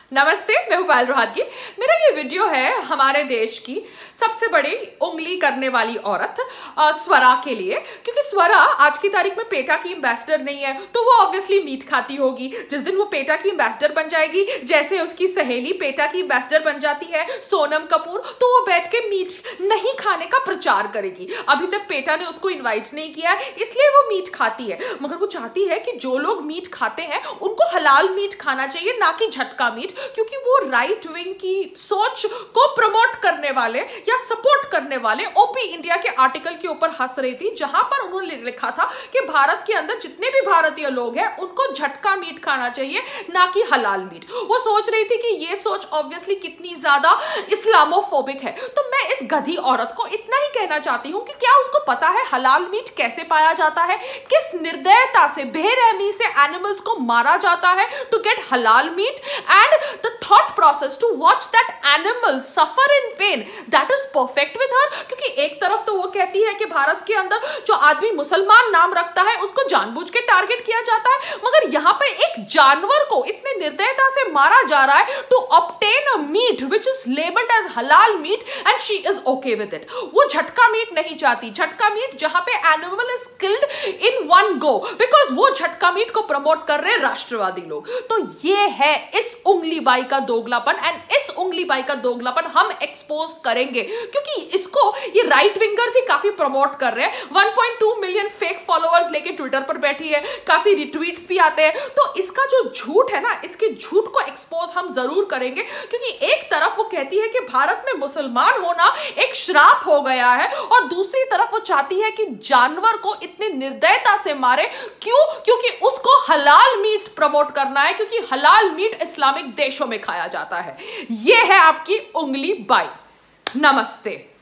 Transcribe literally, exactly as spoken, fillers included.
नमस्ते, मैं हूं पायल रोहातगी। मेरा ये वीडियो है हमारे देश की सबसे बड़ी उंगली करने वाली औरत स्वरा के लिए, क्योंकि स्वरा आज की तारीख में पेटा की एम्बेसडर नहीं है तो वो ऑब्वियसली मीट खाती होगी। जिस दिन वो पेटा की एम्बेसडर बन जाएगी, जैसे उसकी सहेली पेटा की एम्बेसडर बन जाती है सोनम कपूर, तो वो बैठ के मीट नहीं खाने का प्रचार करेगी। अभी तक पेटा ने उसको इन्वाइट नहीं किया है, इसलिए वो मीट खाती है। मगर वो चाहती है कि जो लोग मीट खाते हैं उनको हलाल मीट खाना चाहिए, ना कि झटका मीट, क्योंकि वो राइट विंग की सोच को प्रमोट करने वाले या सपोर्ट करने वाले ओपी इंडिया के आर्टिकल के ऊपर हंस रही थी, जहां पर उन्होंने लिखा था कि भारत के अंदर जितने भी भारतीय लोग हैं उनको झटका मीट खाना चाहिए, ना कि हलाल मीट। वो सोच रही थी कि ये सोच ऑब्वियसली कितनी ज्यादा इस्लामोफोबिक है। तो मैं इस गधी औरत को इतना ही कहना चाहती हूं कि क्या उसको पता है हलाल मीट कैसे पाया जाता है, किस निर्दयता से, बेरहमी से एनिमल्स को मारा जाता है to get halal meat, and the thought process to watch that animal suffer in pain, that is perfect with her। क्योंकि एक तरफ तो वो कहती है कि भारत के अंदर जो आदमी मुसलमान नाम रखता है उसको जानबूझ के टारगेट किया जाता है, मगर यहाँ पर एक जानवर को इतने निर्दयता से मारा जा रहा है to obtain a meat which is labeled as halal meat and she is okay with it। वो झटका मीट नहीं चाहती, झटका मीट जहां पे animal is killed in one go, because वो झटका मीट को प्रमोट कर रहे राष्ट्रवादी लोग। तो ये है इस उंगली बाई का दोगलापन, एंड इस उंगली बाई का दोगलापन हम एक्सपोज करेंगे, क्योंकि इसको ये राइट विंगर्स ही काफी प्रमोट कर रहे हैं। One point two million fake followers लेके ट्विटर पर बैठी है, काफी रिट्वीट्स भी आते हैं। तो इसका जो झूठ है ना, इसके झूठ को एक्सपोज हम जरूर करेंगे, क्योंकि एक तरफ वो कहती है कि भारत में मुसलमान होना एक श्राप हो गया है, और दूसरी तरफ वो चाहती है कि जानवर को इतनी निर्दयता से मारे। क्यों? क्योंकि उसको हलाल मीट प्रमोट करना है, क्योंकि हलाल मीट इस्लामिक देशों में खाया जाता है। यह है आपकी उंगली बाई। नमस्ते।